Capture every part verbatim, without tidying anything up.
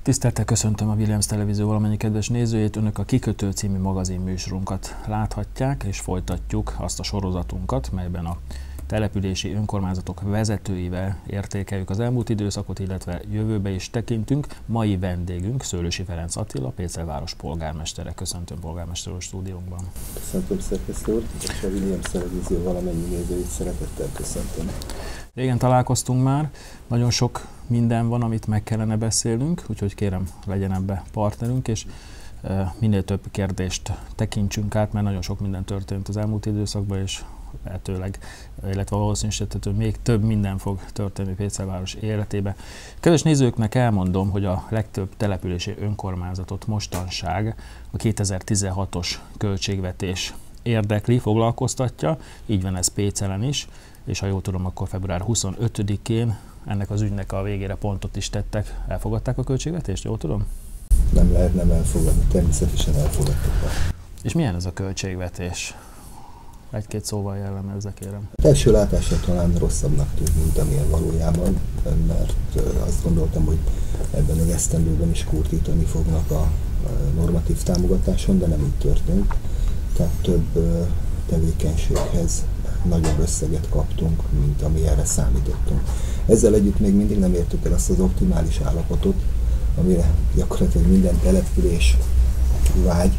Tisztelettel köszöntöm a Williams Televízió valamennyi kedves nézőjét. Önök a Kikötő című magazin műsorunkat láthatják, és folytatjuk azt a sorozatunkat, melyben a települési önkormányzatok vezetőivel értékeljük az elmúlt időszakot, illetve jövőbe is tekintünk. Mai vendégünk Szőlősi Ferenc Attila, Pécel város polgármestere. Köszöntöm, polgármester úr, stúdiónkban. Köszöntöm, szerkesztő úr, és a Williams Televízió valamennyi nézőit szeretettel köszöntöm. Régen találkoztunk már, nagyon sok minden van, amit meg kellene beszélnünk, úgyhogy kérem, legyen ebbe partnerünk, és minél több kérdést tekintsünk át, mert nagyon sok minden történt az elmúlt időszakban, és lehetőleg, illetve valószínűsíthető még több minden fog történni Pécel város életébe. Kedves nézőknek elmondom, hogy a legtöbb települési önkormányzatot mostanság a kétezer-tizenhatos költségvetés érdekli, foglalkoztatja, így van ez Pécelen is, és ha jól tudom, akkor február huszonötödikén ennek az ügynek a végére pontot is tettek. Elfogadták a költségvetést, jól tudom? Nem lehet nem elfogadni, természetesen elfogadtuk. És milyen ez a költségvetés? Egy-két szóval jellemezze, kérem. Első látásra talán rosszabbnak tűnt, mint amilyen valójában, mert azt gondoltam, hogy ebben az esztendőben is kurtítani fognak a normatív támogatáson, de nem így történt. Tehát több tevékenységhez nagyobb összeget kaptunk, mint ami erre számítottunk. Ezzel együtt még mindig nem értük el azt az optimális állapotot, amire gyakorlatilag minden település vágy,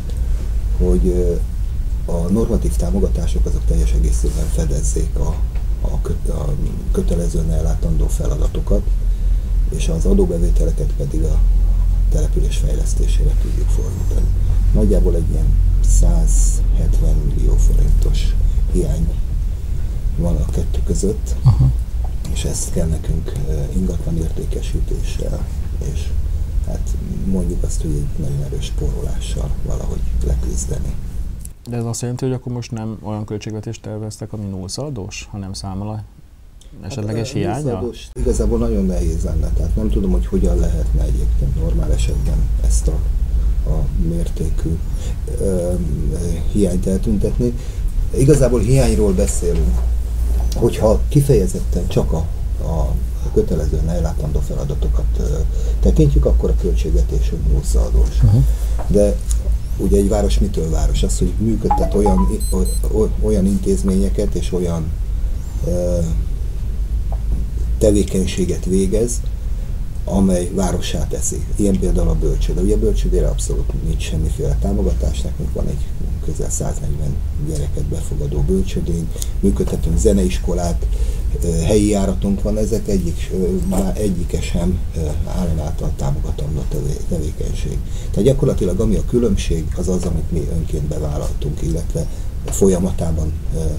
hogy a normatív támogatások azok teljes egészében fedezzék a, a, kö, a kötelezően ellátandó feladatokat, és az adóbevételeket pedig a település fejlesztésére tudjuk fordítani. Nagyjából egy ilyen százhetven millió forintos hiány van a kettő között, aha, és ezt kell nekünk ingatlan értékesítéssel, és hát mondjuk azt, hogy egy nagyon erős spórolással valahogy leküzdeni. De ez azt jelenti, hogy akkor most nem olyan költségvetést terveztek, ami nullszaldós, hanem számol a esetleges hát, hiánya? Igazából nagyon nehéz lenne, tehát nem tudom, hogy hogyan lehetne egyébként normál esetben ezt a, a mértékű ö, hiányt eltüntetni. Igazából hiányról beszélünk, hogyha kifejezetten csak a, a kötelezően ellátandó feladatokat ö, tekintjük, akkor a költségvetésünk nullszaldós. Uh-huh. De ugye egy város mitől város? Az, hogy működtet olyan, olyan intézményeket és olyan ö, tevékenységet végez, amely várossá teszi. Ilyen például a bölcsőde. Ugye a bölcsődére abszolút nincs semmiféle támogatás, nekünk van egy közel száznegyven gyereket befogadó bölcsődénk, működtetünk zeneiskolát, helyi járatunk van, ezek egyik, már egyike sem állam által támogatandó tevékenység. Tehát gyakorlatilag ami a különbség, az az, amit mi önként bevállaltunk, illetve folyamatában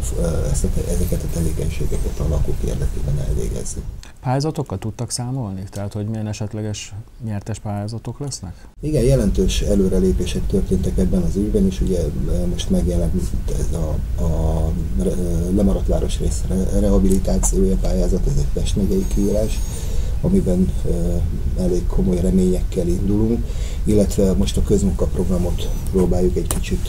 ezeket a tevékenységeket a lakók érdekében elvégezzük. Pályázatokkal tudtak számolni? Tehát, hogy milyen esetleges nyertes pályázatok lesznek? Igen, jelentős előrelépések történtek ebben az ügyben is. Ugye most megjelent ez a, a lemaradt városrész rehabilitációja pályázat, ez egy Pest megyei kiírás, amiben elég komoly reményekkel indulunk, illetve most a közmunkaprogramot próbáljuk egy kicsit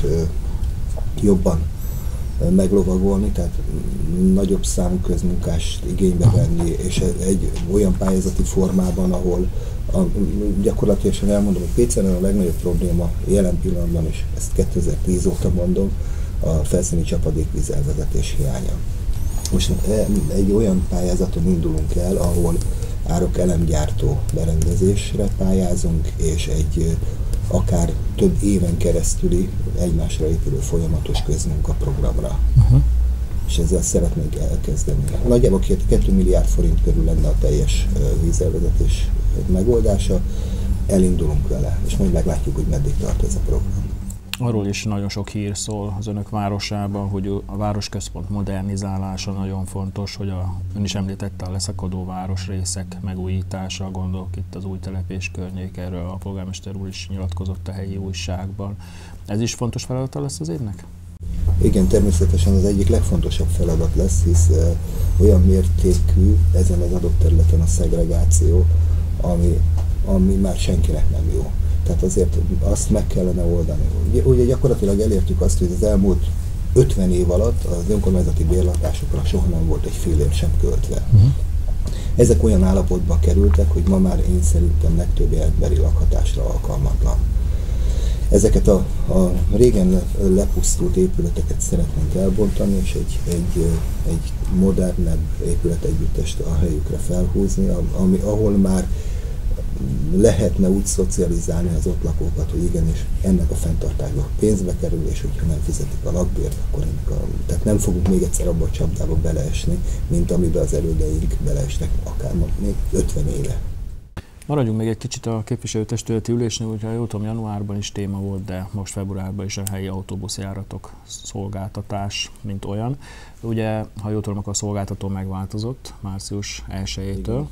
jobban meglovagolni, tehát nagyobb számú közmunkást igénybe venni, és egy olyan pályázati formában, ahol a, gyakorlatilag elmondom, hogy Pécelen a legnagyobb probléma jelen pillanatban, és ezt kétezer-tíz óta mondom, a felszíni csapadékvíz elvezetés hiánya. Most egy olyan pályázaton indulunk el, ahol árok elemgyártó berendezésre pályázunk, és egy akár több éven keresztüli egymásra épülő folyamatos közmunkaprogramra. Uh-huh. És ezzel szeretnénk elkezdeni. Nagyjából két milliárd forint körül lenne a teljes vízelvezetés megoldása, elindulunk vele, és majd meglátjuk, hogy meddig tart ez a program. Arról is nagyon sok hír szól az önök városában, hogy a városközpont modernizálása nagyon fontos, hogy a, ön is említette a leszakadó városrészek megújítása, gondolok itt az új telepés környék, erről a polgármester úr is nyilatkozott a helyi újságban. Ez is fontos feladata lesz az évnek? Igen, természetesen az egyik legfontosabb feladat lesz, hisz uh, olyan mértékű ezen az adott területen a szegregáció, ami, ami már senkinek nem jó. Tehát azért azt meg kellene oldani. Ugye gyakorlatilag elértük azt, hogy az elmúlt ötven év alatt az önkormányzati bérlakásokra soha nem volt egy fillér sem költve. Uh-huh. Ezek olyan állapotba kerültek, hogy ma már én szerintem legtöbb emberi lakhatásra alkalmatlan. Ezeket a, a régen lepusztult épületeket szeretnénk elbontani, és egy, egy, egy modernebb épületegyüttest a helyükre felhúzni, ami, ahol már lehetne úgy szocializálni az ott lakókat, hogy igenis ennek a fenntartásba pénzbe kerül, és hogyha nem fizetik a lakbért, akkor ennek a, tehát nem fogunk még egyszer abba a csapdába beleesni, mint amiben az elődeink beleestek akár még ötven éve. Maradjunk még egy kicsit a képviselőtestületi ülésnél, hogyha jól tudom, januárban is téma volt, de most februárban is a helyi autóbuszjáratok szolgáltatás, mint olyan. Ugye, ha jól tudom, akkor a szolgáltató megváltozott március elsejétől.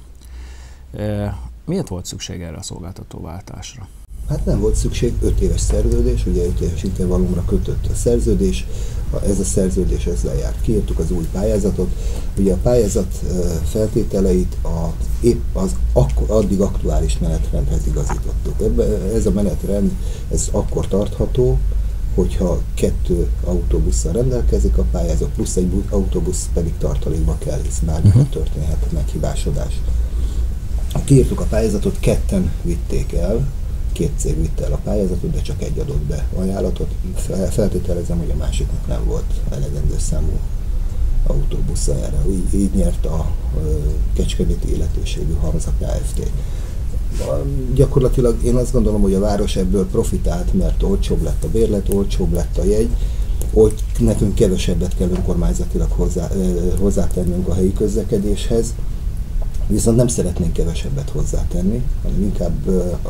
Miért volt szükség erre a szolgáltatóváltásra? Hát nem volt szükség, öt éves szerződés, ugye öt éves intervallumra kötött a szerződés, ez a szerződés ezzel járt. Kiírtuk az új pályázatot, ugye a pályázat feltételeit a, épp az akkor, addig aktuális menetrendhez igazítottuk. Ebbe, ez a menetrend ez akkor tartható, hogyha kettő autóbusszal rendelkezik a pályázat, plusz egy autóbusz pedig tartalékba kell, hisz bármikor uh-huh. történhet meghibásodás. Kiírtuk a pályázatot, ketten vitték el, két cég vitte el a pályázatot, de csak egy adott be ajánlatot. Feltételezem, hogy a másiknak nem volt elegendő számú autóbusza erre. Így, így nyert a kecskeméti illetőségű Hamza Kft. Gyakorlatilag én azt gondolom, hogy a város ebből profitált, mert olcsóbb lett a bérlet, olcsóbb lett a jegy, hogy nekünk kevesebbet kell önkormányzatilag hozzá, hozzátennünk a helyi közlekedéshez, viszont nem szeretnénk kevesebbet hozzátenni, hanem inkább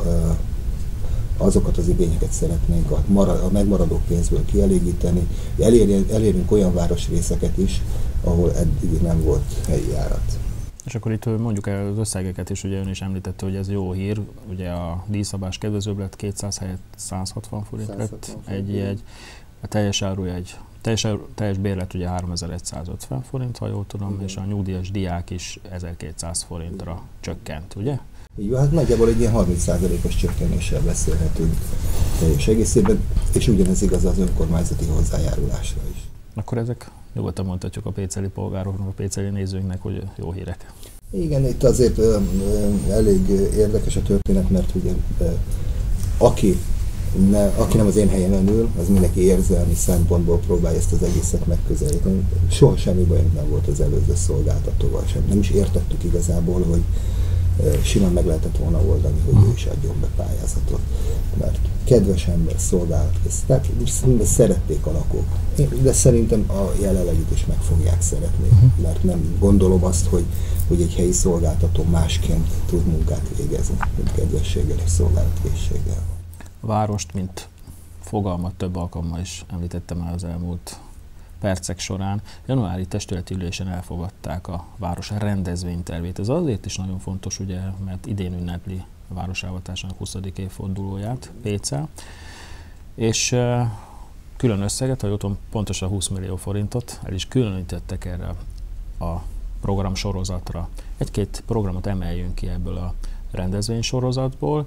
azokat az igényeket szeretnénk a, marad, a megmaradó pénzből kielégíteni, elérjünk, elérjünk olyan városrészeket is, ahol eddig nem volt helyi járat. És akkor itt mondjuk el az összegeket is, ugye ön is említette, hogy ez jó hír, ugye a díjszabás kedvezőbb lett, kétszáz helyett száz hatvan forint lett egy jegy, a teljes árujegy, teljes, teljes bérlet ugye háromezer-százötven forint, ha jól tudom, igen. És a nyugdíjas diák is ezerkétszáz forintra igen. csökkent, ugye? Így van, hát nagyjából egy ilyen harminc százalékos csökkenéssel beszélhetünk teljes egészében, és ugyanez igaz az önkormányzati hozzájárulásra is. Akkor ezek nyugodtan mondhatjuk a péceli polgároknak, a péceli nézőinknek, hogy jó hírek. Igen, itt azért ö, ö, elég érdekes a történet, mert ugye ö, aki, ne, aki nem az én helyemen ül, az mindenki érzelmi szempontból próbálja ezt az egészet megközelíteni. Soha semmi bajunk nem volt az előző szolgáltatóval sem. Nem is értettük igazából, hogy simán meg lehetett volna oldani, hogy ő is adjon be pályázatot. Mert kedves ember, szolgálatkész, tehát szerették a lakók. De szerintem a jelenlegit is meg fogják szeretni, mert nem gondolom azt, hogy, hogy egy helyi szolgáltató másként tud munkát végezni, mint kedvességgel és szolgálatkészséggel. A várost, mint fogalmat több alkalommal is említettem már az elmúlt percek során. Januári testületi ülésen elfogadták a város rendezvénytervét. Ez azért is nagyon fontos, ugye, mert idén ünnepli a városalvatásának huszadik évfordulóját Pécsel, és uh, külön összeget, ha jól tudom, pontosan húsz millió forintot el is különítettek erre a programsorozatra. Egy-két programot emeljünk ki ebből a rendezvénysorozatból.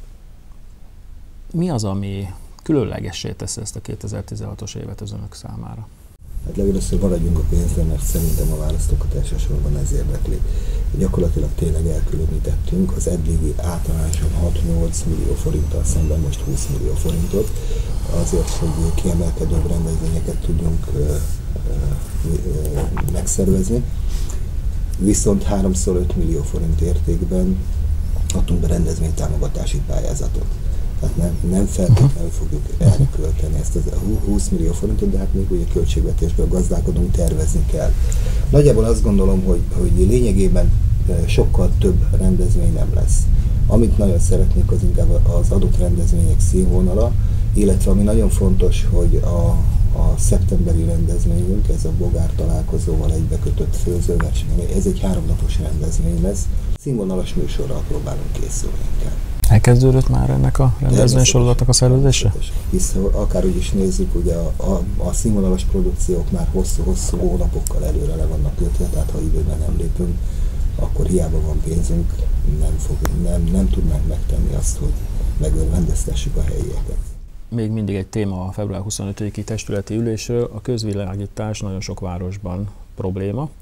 Mi az, ami különlegessé teszi ezt a kétezer-tizenhatos évet az önök számára? Hát legelőször maradjunk a pénzre, mert szerintem a választókat elsősorban ez érdekli. Gyakorlatilag tényleg elkülönítettünk az eddigi általánosan hat-nyolc millió forinttal szemben most húsz millió forintot, azért, hogy kiemelkedőbb rendezvényeket tudjunk ö, ö, ö, megszervezni. Viszont háromszor öt millió forint értékben adtunk be rendezvénytámogatási pályázatot. Tehát nem, nem feltétlenül fogjuk erre költeni ezt az húsz millió forintot, de hát még ugye költségvetésből gazdálkodunk, tervezni kell. Nagyjából azt gondolom, hogy, hogy lényegében sokkal több rendezvény nem lesz. Amit nagyon szeretnék, az inkább az adott rendezvények színvonala, illetve ami nagyon fontos, hogy a, a szeptemberi rendezvényünk, ez a Bogár találkozóval egybekötött főzőverseny, ez egy háromnapos rendezvény lesz. Színvonalas műsorral próbálunk készülni inkább. Elkezdődött már ennek a rendezvénysorozatnak a szervezése? Hisz akárhogy is nézzük, ugye a, a, a színvonalas produkciók már hosszú-hosszú hónapokkal előre le vannak kötve, tehát ha időben nem lépünk, akkor hiába van pénzünk, nem, fog, nem, nem tudnánk megtenni azt, hogy megörvendeztessük a helyieket. Még mindig egy téma a február huszonötödiki testületi ülésről, a közvilágítás nagyon sok városban probléma.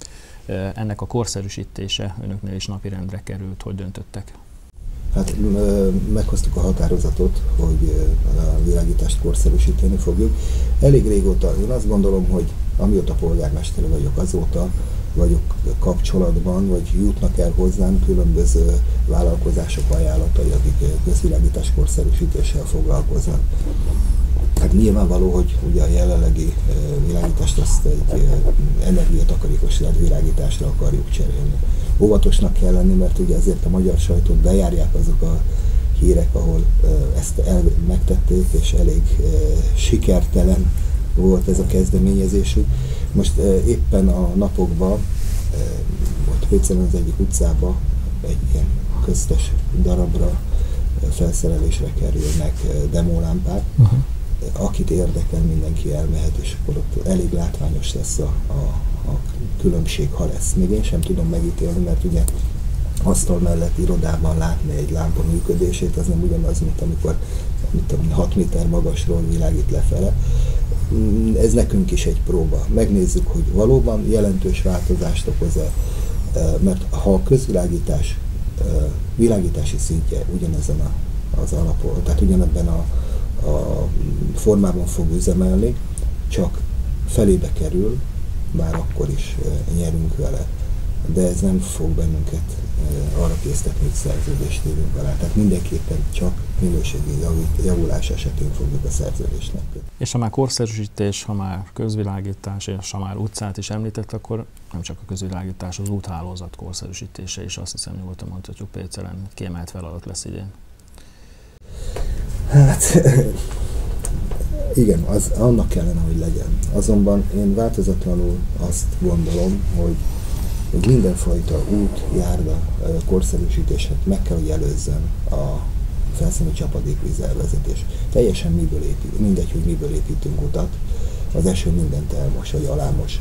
ennek a korszerűsítése önöknél is napirendre került, hogy döntöttek? Hát meghoztuk a határozatot, hogy a világítást korszerűsíteni fogjuk. Elég régóta, én azt gondolom, hogy amióta polgármester vagyok, azóta vagyok kapcsolatban, vagy jutnak el hozzám különböző vállalkozások ajánlatai, akik közvilágítás korszerűsítéssel foglalkoznak. Hát nyilvánvaló, hogy ugye a jelenlegi világítást azt egy energiatakarékos világításra akarjuk cserélni. Óvatosnak kell lenni, mert ugye ezért a magyar sajtót bejárják azok a hírek, ahol ezt el, megtették, és elég sikertelen volt ez a kezdeményezésük. Most éppen a napokban, ott Pécelen az egyik utcába egy ilyen köztes darabra felszerelésre kerülnek demólámpák. Uh-huh. Akit érdekel, mindenki elmehet, és akkor ott elég látványos lesz a, a, a különbség, ha lesz. Még én sem tudom megítélni, mert ugye asztal mellett irodában látni egy lámpa működését, az nem ugyanaz, mint amikor mint tudom, hat méter magasról világít lefele. Ez nekünk is egy próba. Megnézzük, hogy valóban jelentős változást okoz-e, mert ha a közvilágítás világítási szintje ugyanezen a, az alapon, tehát ugyanebben a, a formában fog üzemelni, csak felébe kerül, bár akkor is nyerünk vele. De ez nem fog bennünket arra késztetni, hogy szerződést írjunk alá. Tehát mindenképpen csak minőségi javulás esetén fogjuk a szerződést megkötni. És ha már korszerűsítés, ha már közvilágítás, és ha már utcát is említett, akkor nem csak a közvilágítás, az úthálózat korszerűsítése is, azt hiszem nyugodtan mondhatjuk, Pécelen kiemelt feladat lesz idén. Hát igen, az annak kellene, hogy legyen. Azonban én változatlanul azt gondolom, hogy hogy mindenfajta út, járda, korszerűsítésnek meg kell, hogy előzzön a felszíni csapadékvízelvezetés. Teljesen miből épít, mindegy, hogy miből építünk utat, az eső mindent elmos, vagy alámos.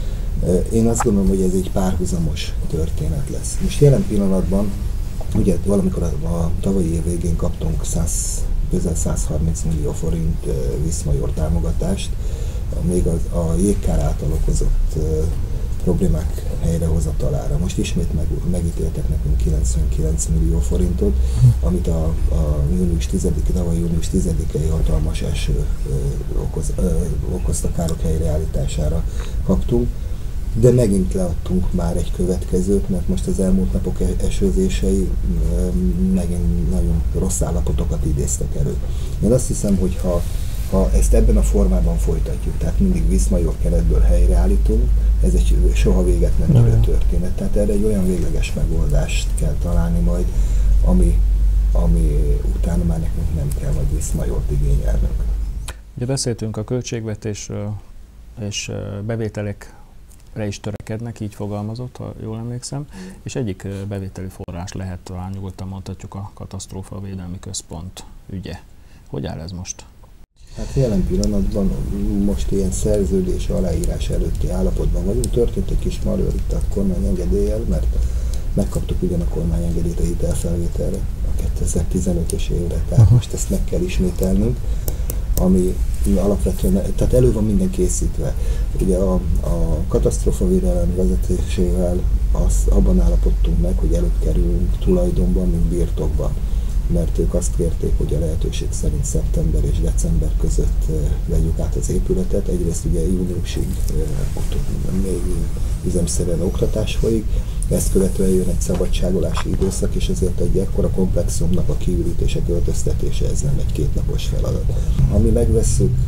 Én azt gondolom, hogy ez egy párhuzamos történet lesz. Most jelen pillanatban, ugye valamikor a, a tavalyi év végén kaptunk száz, közel százharminc millió forint Viszmajor támogatást, még az, a jégkár által okozott problémák helyrehozatalára. Most ismét meg, megítéltek nekünk kilencvenkilenc millió forintot, amit a, a június tizedike, tavaly június tizedikei hatalmas eső ö, okoz, ö, okozta károk helyreállítására kaptunk, de megint leadtunk már egy következőt, mert most az elmúlt napok esőzései ö, megint nagyon rossz állapotokat idéztek elő. Én azt hiszem, hogy ha Ha ezt ebben a formában folytatjuk, tehát mindig Viszmajor keretből helyreállítunk, ez egy soha véget nem érő történet. Tehát erre egy olyan végleges megoldást kell találni majd, ami, ami utána már nekünk nem kell majd Viszmajort igényelnünk. Ugye beszéltünk a költségvetésről, és bevételekre is törekednek, így fogalmazott, ha jól emlékszem, és egyik bevételi forrás lehet, talán nyugodtan mondhatjuk, a Katasztrófavédelmi Központ ügye. Hogy áll ez most? Hát jelen pillanatban most ilyen szerződés aláírás előtti állapotban vagyunk. Történt egy kis malőr itt a kormányengedéllyel, mert megkaptuk ugyan a kormányengedélyt a hitelfelvételre a kétezer-tizenötös évre, tehát uh-huh. most ezt meg kell ismételnünk, ami alapvetően, tehát elő van minden készítve. Ugye a, a katasztrófavédelem vezetésével az, abban állapodtunk meg, hogy előbb kerülünk tulajdonban, mint birtokban, mert ők azt kérték, hogy a lehetőség szerint szeptember és december között vegyük át az épületet. Egyrészt ugye júniusig ott még üzemszerűen oktatás folyik, ezt követően jön egy szabadságolási időszak, és ezért egy ekkora komplexumnak a kiürítése, költöztetése, ez nem egy kétnapos feladat. Ha mi megvesszük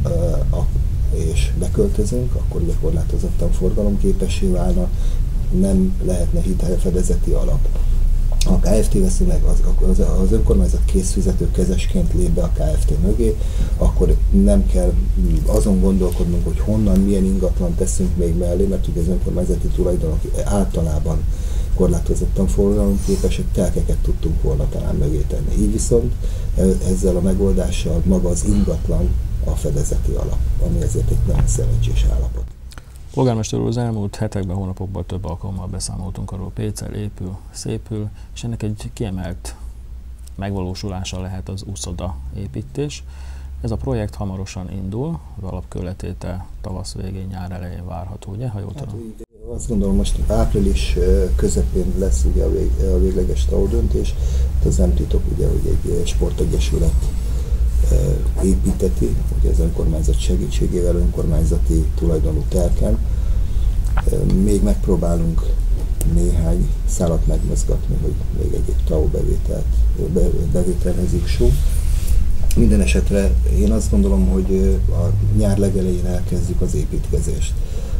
és beköltözünk, akkor ugye korlátozottan forgalomképessé válna, nem lehetne hitelfedezeti alap. Ha a ká ef té veszi meg, az, az, az önkormányzat készfizető kezesként lép be a ká ef té mögé, akkor nem kell azon gondolkodnunk, hogy honnan, milyen ingatlan teszünk még mellé, mert ugye az önkormányzati tulajdonok általában korlátozottan forgalomképesek, telkeket tudtunk volna talán mögé tenni. Így viszont ezzel a megoldással maga az ingatlan a fedezeti alap, ami ezért egy nagyon szerencsés állapot. Polgármester úr, az elmúlt hetekben, hónapokban több alkalommal beszámoltunk arról, Pécel épül, szépül, és ennek egy kiemelt megvalósulása lehet az úszoda építés. Ez a projekt hamarosan indul, az alapkőletétel tavasz végén, nyár elején várható, ugye, ha jól tudom? Hát, Azt gondolom, most április közepén lesz ugye a, vég, a végleges té á o döntés. Az nem titok, ugye, hogy egy sportegyesület építeti, ugye az önkormányzat segítségével, önkormányzati tulajdonú telken. Még megpróbálunk néhány szálat megmozgatni, hogy még egy-egy té á o bevételt, bevételhez jussunk. Minden esetre én azt gondolom, hogy a nyár legelején elkezdjük az építkezést.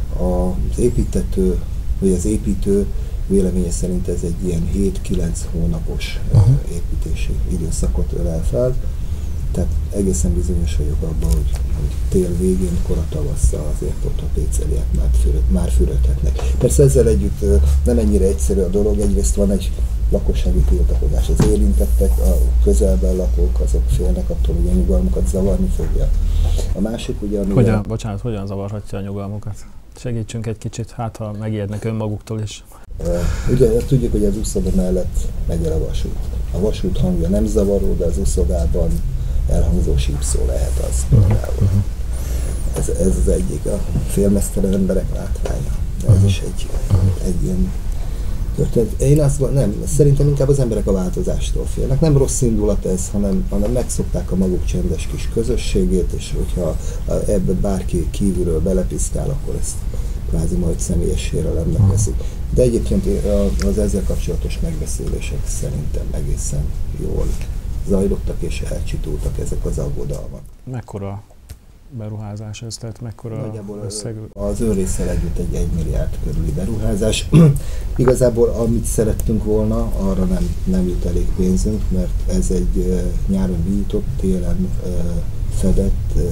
Az építető, vagy az építő véleménye szerint ez egy ilyen hét-kilenc hónapos uh-huh. építési időszakot ölel fel. Tehát egészen bizonyos vagyok abban, hogy, hogy tél végén, kora tavasszal azért ott a péceliek már, füröd, már fürödhetnek. Persze ezzel együtt nem ennyire egyszerű a dolog, egyrészt van egy lakossági tiltakozás. Az érintettek, a közelben lakók, azok félnek attól, hogy a nyugalmukat zavarni fogja. A másik ugye, amivel... Hogyan, bocsánat, hogyan zavarhatja a nyugalmukat? Segítsünk egy kicsit, hát ha megijednek önmaguktól is. Uh, ugye tudjuk, hogy az úszoda mellett megy el a vasút. A vasút hangja nem zavaró, de az úszodában elhangzó sípszó lehet az például. Uh-huh. Ez, ez az egyik, a félmeztelen emberek látványa. Ez uh-huh. is egy, uh-huh. egy ilyen történet. Én azt nem, szerintem inkább az emberek a változástól félnek. Nem rossz indulat ez, hanem, hanem megszokták a maguk csendes kis közösségét, és hogyha ebbe bárki kívülről belepiszkál, akkor ezt kvázi majd személyes sérelemnek veszik. De egyébként az ezzel kapcsolatos megbeszélések szerintem egészen jól zajlottak és elcsitultak ezek az aggodalmak. Mekkora beruházás ez, tehát mekkora nagyjából összeg? Az önrésszel együtt egy egy milliárd körüli beruházás. Igazából amit szerettünk volna, arra nem, nem jut elég pénzünk, mert ez egy uh, nyáron víjított, télen uh, fedett, uh,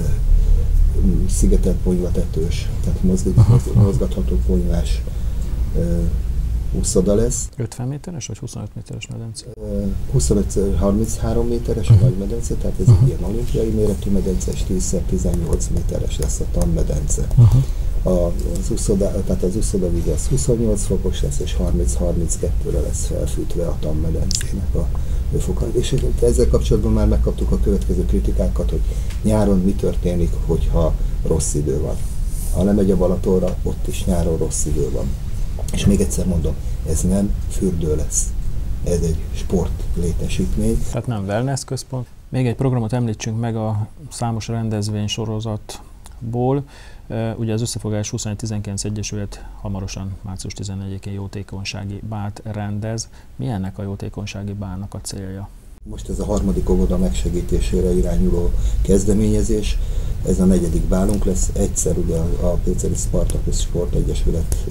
szigetelt ponyvatetős, tehát mozgat, mozgatható ponyvás uh, úszoda lesz. ötven méteres vagy huszonöt méteres medence? huszonöt harminchárom méteres a nagy medence, tehát ez uh-huh. egy ilyen olimpiai méretű medence, és tíz tizennyolc méteres lesz a tanmedence. Uh-huh. A, az úszoda, tehát az úszodavíz az huszonnyolc fokos lesz, és harminc-harminckettőre lesz felfűtve a tanmedencének a hőfoka. És ezzel kapcsolatban már megkaptuk a következő kritikákat, hogy nyáron mi történik, hogyha rossz idő van. Ha nem megy a Balatonra, ott is nyáron rossz idő van. És még egyszer mondom, ez nem fürdő lesz, ez egy sport létesítmény. Tehát nem wellness központ. Még egy programot említsünk meg a számos rendezvény sorozatból. Ugye az Összefogás huszonegy tizenkilenc Egyesület hamarosan március tizennegyedikén jótékonysági bált rendez. Mi ennek a jótékonysági bálnak a célja? Most ez a harmadik óvoda megsegítésére irányuló kezdeményezés. Ez a negyedik bálunk lesz. Egyszer ugye a Péceli Spartacus Sportegyesület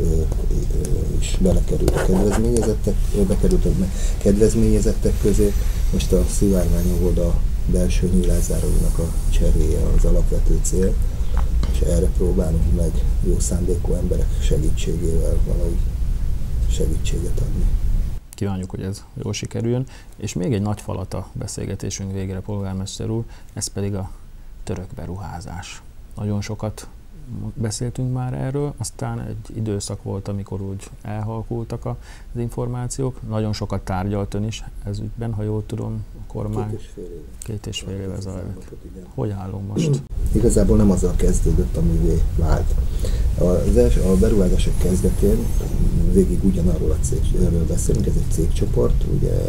is belekerült a kedvezményezettek, bekerült a kedvezményezettek közé. Most a Szivárvány óvoda belső nyílászáróinak a cseréje az alapvető cél, és erre próbálunk meg jó szándékú emberek segítségével valahogy segítséget adni. Kívánjuk, hogy ez jól sikerüljön. És még egy nagy falat a beszélgetésünk végére, polgármester úr, ez pedig a török beruházás. Nagyon sokat beszéltünk már erről, aztán egy időszak volt, amikor úgy elhalkultak az információk. Nagyon sokat tárgyalt ön is ez ügyben, ha jól tudom, a kormány. Két és fél éve. Két és fél éve zajlott. Hogy állunk most? Igazából nem azzal kezdődött, amivé vált. Az első, a beruházások kezdetén végig ugyanarról a cégről beszélünk, ez egy cégcsoport, ugye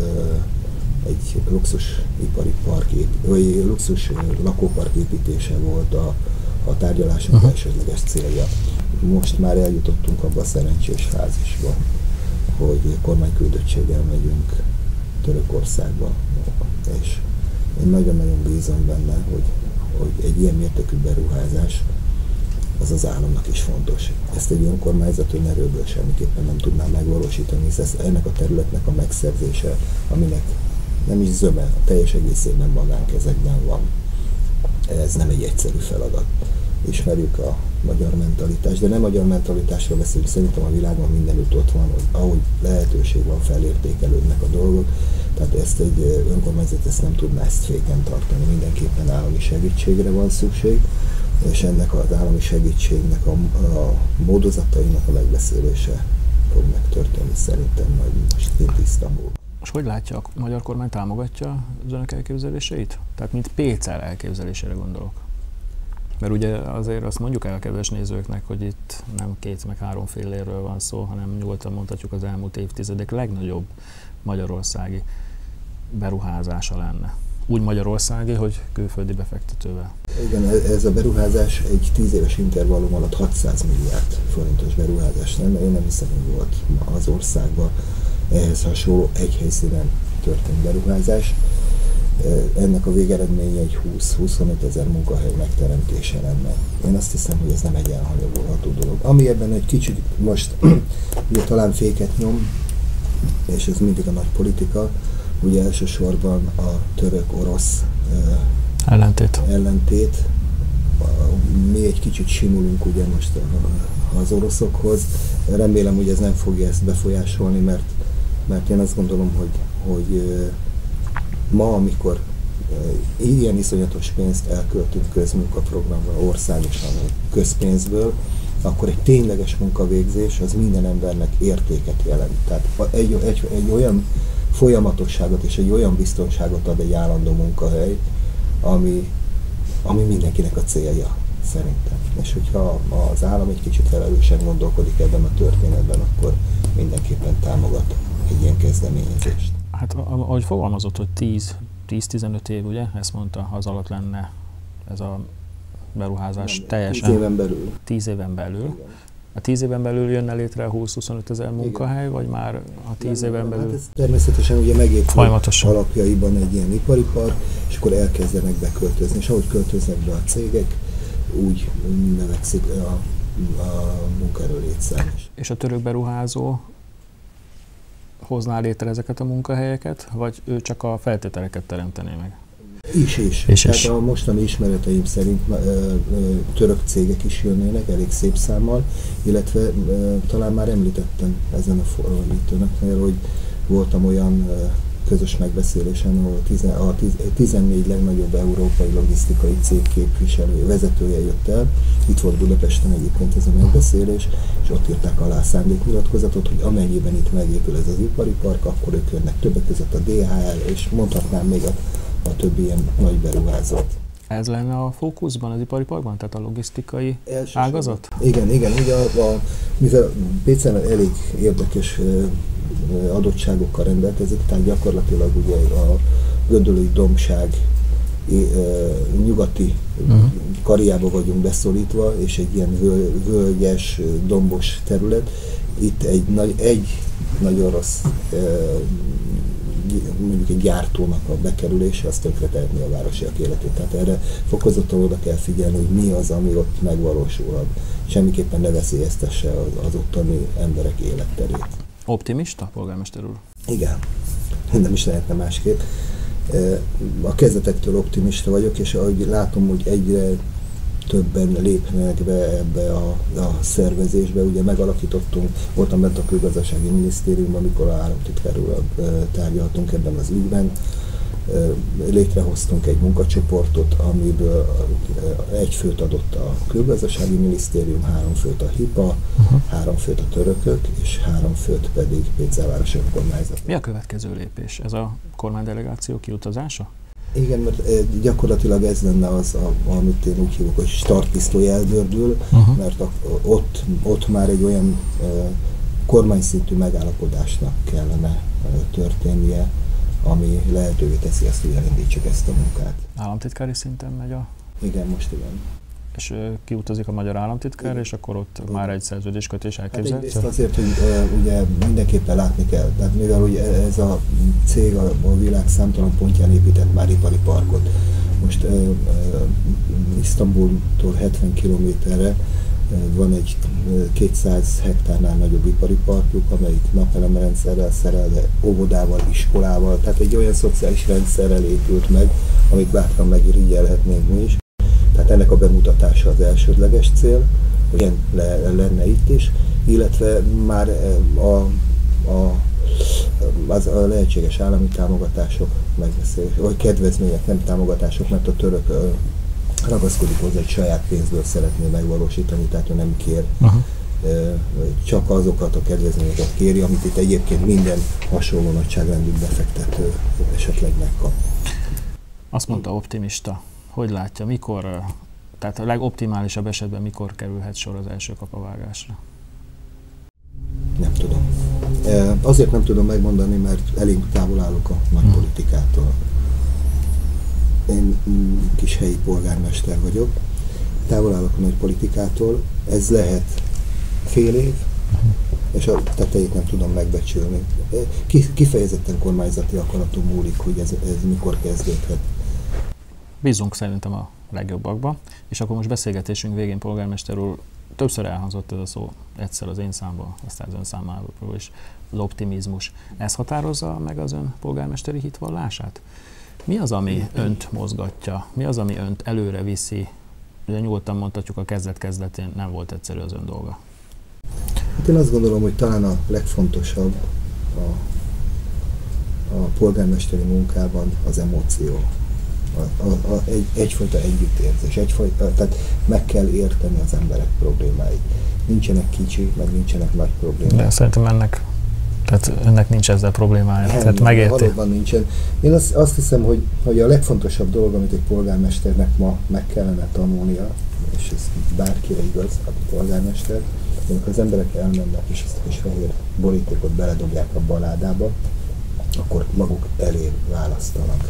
egy luxus ipari park, vagy luxus lakópark építése volt a, a tárgyalások uh-huh. elsődleges célja. Most már eljutottunk abba a szerencsés fázisba, hogy kormányküldöttséggel megyünk Törökországba, és én nagyon-nagyon bízom benne, hogy, hogy egy ilyen mértékű beruházás az az államnak is fontos. Ezt egy önkormányzat önerőből semmiképpen nem tudná megvalósítani, hisz ez ennek a területnek a megszerzése, aminek nem is zöme, a teljes egészében magánkezekben van. Ez nem egy egyszerű feladat. Ismerjük a magyar mentalitást, de nem magyar mentalitásról beszélünk, szerintem a világon mindenütt ott van, hogy ahogy lehetőség van, felértékelődnek a dolgok, tehát ezt egy önkormányzat ezt nem tudná ezt féken tartani, mindenképpen állami segítségre van szükség, és ennek az állami segítségnek a, a módozatainak a megbeszélése fog megtörténni szerintem majd most kint Isztambulban. És hogy látja, a magyar kormány támogatja az önök elképzeléseit? Tehát mint Pécel elképzelésére gondolok. Mert ugye azért azt mondjuk el kedves nézőknek, hogy itt nem két meg három fillérről van szó, hanem nyugodtan mondhatjuk az elmúlt évtizedek legnagyobb magyarországi beruházása lenne. Úgy magyarországi, hogy külföldi befektetővel. Igen, ez a beruházás egy tíz éves intervallum alatt hatszáz milliárd forintos beruházás lenne. Én nem hiszem, hogy volt az országban ehhez hasonló egy helyszínen történt beruházás. Ennek a végeredménye egy húsz-huszonöt ezer munkahely megteremtése lenne. Én azt hiszem, hogy ez nem egy elhanyagolható dolog. Ami ebben egy kicsit most ugye talán féket nyom, és ez mindig a nagy politika, ugye elsősorban a török-orosz ellentét. ellentét. Mi egy kicsit simulunk ugye most az oroszokhoz. Remélem, hogy ez nem fogja ezt befolyásolni, mert, mert én azt gondolom, hogy, hogy ma, amikor ilyen iszonyatos pénzt elköltünk közmunkaprogramra országosan közpénzből, akkor egy tényleges munkavégzés az minden embernek értéket jelent. Tehát egy, egy, egy olyan folyamatosságot és egy olyan biztonságot ad egy állandó munkahely, ami, ami mindenkinek a célja, szerintem. És hogyha az állam egy kicsit felelősen gondolkodik ebben a történetben, akkor mindenképpen támogat egy ilyen kezdeményezést. Hát ahogy fogalmazott, hogy tíz-tizenöt év, ugye? Ezt mondta, az alatt lenne ez a beruházás Nem, teljesen. Tíz éven belül. Tíz éven belül. Igen. A tíz éven belül jönne létre a húsz-huszonöt ezer munkahely, vagy már a tíz nem, éven nem, belül? Hát ez természetesen ugye megépül Folyamatosan. alapjaiban egy ilyen ipari park, és akkor elkezdenek beköltözni. És ahogy költöznek be a cégek, úgy növekszik a, a munkaerő létszám is. És a török beruházó hozná létre ezeket a munkahelyeket, vagy ő csak a feltételeket teremtené meg? Is, is. És Tehát is. a mostani ismereteim szerint ö, ö, török cégek is jönnének elég szép számmal, illetve ö, talán már említettem ezen a fordítónaknél, hogy voltam olyan ö, közös megbeszélésen, ahol a tizennégy legnagyobb európai logisztikai cég képviselője, vezetője jött el. Itt volt Budapesten egyébként ez a megbeszélés, és ott írták alá a szándéknyilatkozatot, hogy amennyiben itt megépül ez az ipari park, akkor ők jönnek, többek között a dé há el, és mondhatnám még a, a többi ilyen nagy beruházót. Ez lenne a fókuszban az ipari parkban, tehát a logisztikai Elsősorban. ágazat? Igen, igen. Ugye a, a, mivel Pécsen elég érdekes adottságokkal rendelkezik, tehát gyakorlatilag ugye a Gödöllői dombság nyugati uh-huh. karjába vagyunk beszorítva, és egy ilyen völ, völgyes, dombos terület. Itt egy, nagy, egy nagyon rossz mondjuk egy gyártónak a bekerülése, az tönkretehetné a városiak életét. Tehát erre fokozottan oda kell figyelni, hogy mi az, ami ott megvalósulhat. Semmiképpen ne veszélyeztesse az, az ottani emberek életterét. Optimista, polgármester úr? Igen, nem is lehetne másképp. A kezdetektől optimista vagyok, és ahogy látom, hogy egyre többen lépnek be ebbe a, a szervezésbe. Ugye megalakítottunk, voltam bent a Külgazdasági Minisztériumban, amikor a államtitkárral tárgyaltunk ebben az ügyben. Létrehoztunk egy munkacsoportot, amiből egy főt adott a Külgazdasági Minisztérium, három főt a hipá, uh-huh. három főt a törökök, és három főt pedig Pécel városi önkormányzat. Mi a következő lépés? Ez a kormánydelegáció kiutazása? Igen, mert gyakorlatilag ez lenne az, amit én úgy hívok, hogy startpisztoly eldördül, uh-huh. mert a, ott, ott már egy olyan uh, kormányszintű megállapodásnak kellene uh, történnie, ami lehetővé teszi azt, hogy elindítsuk ezt a munkát. Államtitkári szinten megy a... Igen, most igen. És uh, kiutazik a magyar államtitkár, igen. És akkor ott igen. Már egy szerződéskötés elképzelhető? Hát egyrészt azért, hogy uh, ugye mindenképpen látni kell. Tehát mivel ugye ez a cég a, a világ számtalan pontján épített már ipari parkot. Most uh, uh, Isztambultól hetven kilométerre uh, van egy uh, kétszáz hektárnál nagyobb ipari parkjuk, amelyik napelemrendszerrel szerelve, óvodával, iskolával, tehát egy olyan szociális rendszerrel épült meg, amit bátran megirigyelhetnénk mi is. Tehát ennek a bemutatása az elsődleges cél, hogy ilyen le, lenne itt is, illetve már a, a, az a lehetséges állami támogatások megbeszélés, vagy kedvezmények, nem támogatások, mert a török ragaszkodik hozzá, hogy saját pénzből szeretné megvalósítani, tehát ő nem kér, uh-huh. csak azokat a kedvezményeket kéri, amit itt egyébként minden hasonló nagyságrendű befektető esetleg megkap. Azt mondta optimista. Hogy látja, mikor Tehát a legoptimálisabb esetben mikor kerülhet sor az első kapavágásra? Nem tudom. Azért nem tudom megmondani, mert elég távol állok a nagy politikától. Én kis helyi polgármester vagyok, távol állok a nagy politikától, ez lehet fél év, és a tetejét nem tudom megbecsülni. Kifejezetten kormányzati akaraton múlik, hogy ez, ez mikor kezdődhet. Bízunk szerintem a legjobbakba, és akkor most beszélgetésünk végén, polgármester úr, többször elhangzott ez a szó, egyszer az én számból, aztán az ön számából is, az optimizmus. Ez határozza meg az ön polgármesteri hitvallását? Mi az, ami önt mozgatja? Mi az, ami önt előre viszi? Ugye nyugodtan mondhatjuk, a kezdet-kezdetén nem volt egyszerű az ön dolga. Hát én azt gondolom, hogy talán a legfontosabb a, a polgármesteri munkában az emóció. A, a, a, egy, egyfajta együttérzés, egyfajta, tehát meg kell érteni az emberek problémáit. Nincsenek kicsi, meg nincsenek nagy problémák. De szerintem ennek, tehát önnek nincs ezzel problémája, Nem, tehát megérti. Valóban nincsen. Én azt, azt hiszem, hogy, hogy a legfontosabb dolog, amit egy polgármesternek ma meg kellene tanulnia, és ez bárkire igaz, a polgármester, amikor az emberek elmennek, és ezt a kis fehér borítékot beledobják a baládába, akkor maguk elé választanak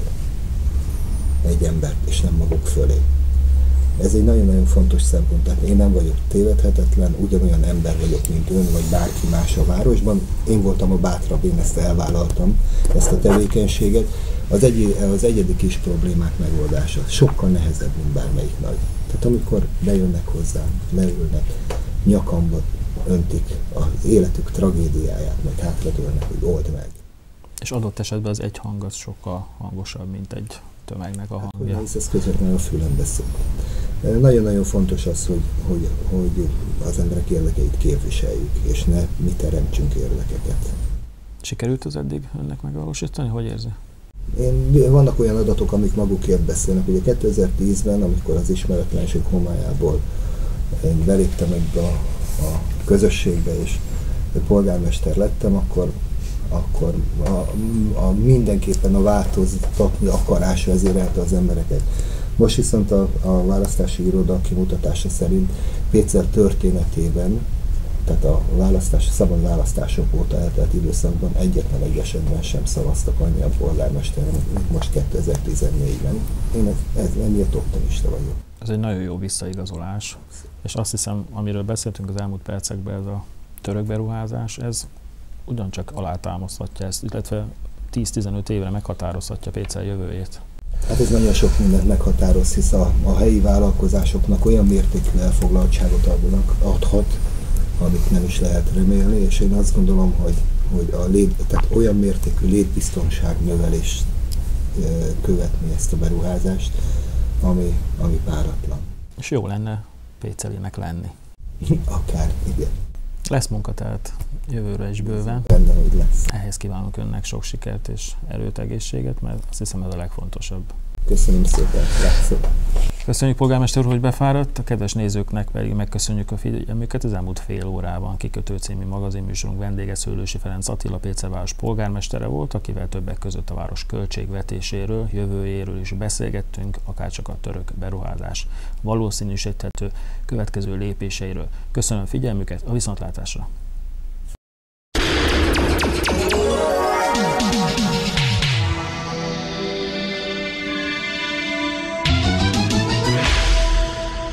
egy embert, és nem maguk fölé. Ez egy nagyon-nagyon fontos szempont. Tehát én nem vagyok tévedhetetlen, ugyanolyan ember vagyok, mint ön, vagy bárki más a városban. Én voltam a bátrabb, én ezt elvállaltam, ezt a tevékenységet. Az, egy, az egyedi kis problémák megoldása sokkal nehezebb, mint bármelyik nagy. Tehát amikor bejönnek hozzám, leülnek, nyakamba öntik az életük tragédiáját, meg hátradőlnek, hogy old meg. És adott esetben az egy hang az sokkal hangosabb, mint egy tömegnek a hangja. Hát, ez közvetlenül a fülembe szól. Nagyon-nagyon fontos az, hogy, hogy, hogy az emberek érdekeit képviseljük, és ne mi teremtsünk érdekeket. Sikerült az eddig önnek megvalósítani? Hogy érzi? Én, vannak olyan adatok, amik magukért beszélnek. Ugye kétezer-tízben, amikor az ismeretlenség homályából én beléptem ebbe a, a közösségbe, és polgármester lettem, akkor akkor a, a mindenképpen a változtatni akarás vezérelte az embereket. Most viszont a, a választási iroda kimutatása szerint Pécsett történetében, tehát a választás, szabad választások óta eltelt időszakban egyetlen egy esetben sem szavaztak annyian polgármesterre, mint most kétezer-tizennégyben. Én ez, ez emiatt optimista vagyok. Ez egy nagyon jó visszaigazolás, és azt hiszem, amiről beszéltünk az elmúlt percekben, ez a török beruházás, ez ugyancsak alátámaszthatja ezt, illetve tíz-tizenöt évre meghatározhatja Pécsett jövőjét. Hát ez nagyon sok mindent meghatároz, hisz a, a helyi vállalkozásoknak olyan mértékű elfoglaltságot adnak, adhat, amit nem is lehet remélni, és én azt gondolom, hogy, hogy a lét, tehát olyan mértékű létbiztonság növelést e, követni ezt a beruházást, ami, ami páratlan. És jó lenne Pécelinek lenni. Akár, igen. Lesz munka tehát jövőre is bőven. Benne, hogy lesz. Ehhez kívánok önnek sok sikert és erőt, egészséget, mert azt hiszem ez a legfontosabb. Köszönöm szépen, látszok. Köszönjük polgármester úr, hogy befáradt, a kedves nézőknek pedig megköszönjük a figyelmüket. Az elmúlt fél órában Kikötő című magazinműsorunk vendége Szőlősi Ferenc Attila, Pécsett város polgármestere volt, akivel többek között a város költségvetéséről, jövőjéről is beszélgettünk, akárcsak a török beruházás valószínűsíthető következő lépéseiről. Köszönöm figyelmüket, a viszontlátásra!